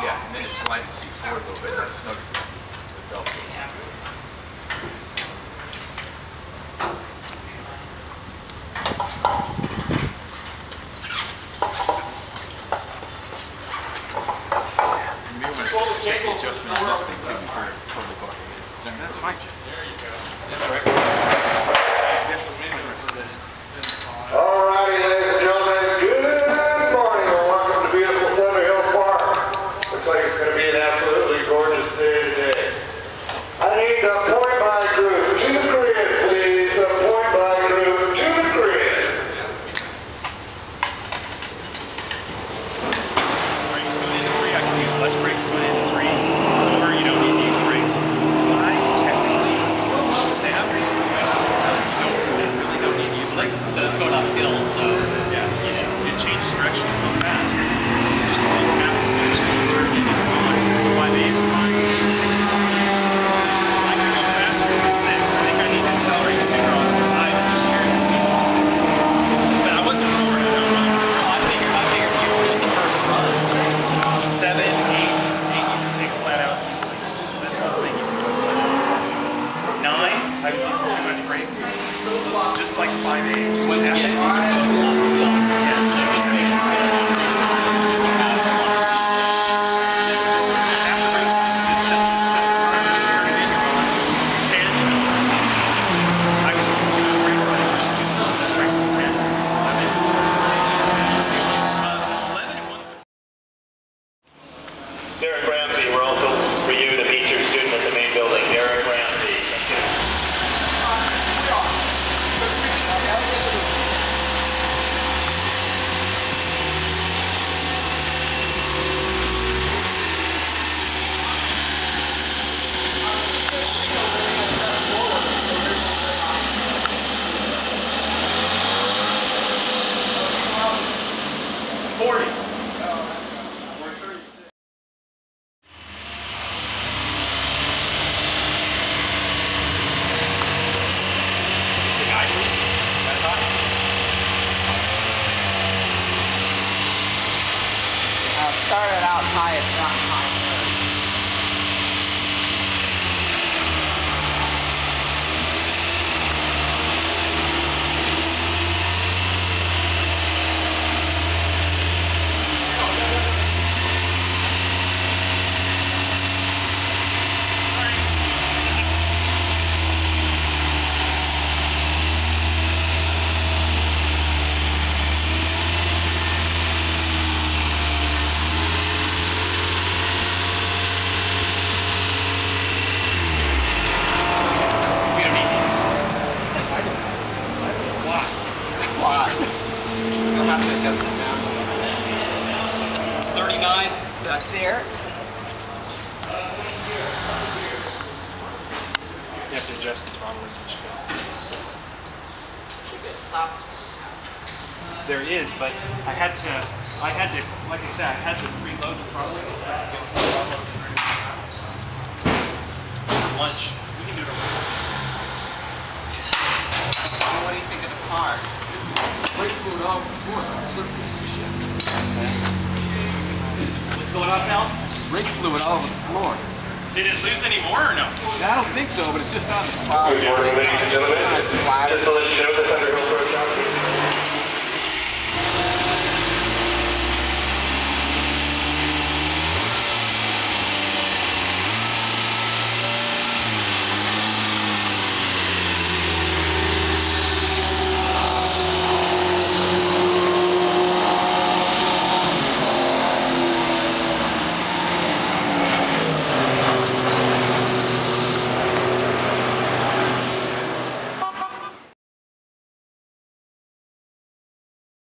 Yeah, and then just slide the seat forward a little bit, and that snugs the belt. You may want to check the adjustment on this thing too before you're totally bucking it. That's fine, Jim. That's all right. Alrighty, ladies and gentlemen, good morning and welcome to beautiful ThunderHill Park. Looks like it's going to be an absolutely gorgeous day today. I need the point by group to the grid, please. The point by group to the grid. Brakes going into 3. I can use less brakes going into 3. 4, you don't need to use brakes. 5, technically, on stab. So it's going uphill, so yeah, it changes direction so fast. Just a little tap essentially, you turn it into 5 is fine. 6 is fine. I can go faster than 6. I think I need to accelerate sooner on 5 and just carry the speed of 6. But I wasn't forward, I don't know. I figured you was the first runs. 7, 8, you can take flat out easily. This whole thing you can go flat out. 9, I was using too much brakes. Just like 5A, just once tap again, it. these are both uphill. Yeah, So this thing is tap the brakes to set the run, turn it in, you're on 10. I was using too much brakes. I was using this brakes on 10. 11. 11 and 1 step. Derek Ramsey, we're also for you to meet your student at the main building. Derek Ramsey. Started out high, it's not high. You'll have to adjust it now. It's 39. That's there. You have to adjust the throttle linkage. Stops. There is, but I had to, like I said, I had to preload the throttle linkage so I could get full throttle. For lunch. We can do it over lunch. What do you think of the car? Brake fluid all before. What's going on, pal? Brake fluid all over the floor. Did it lose any more or no? I don't think so, but it's just on the Good morning, ladies and gentlemen. Just to let you know, the ThunderHill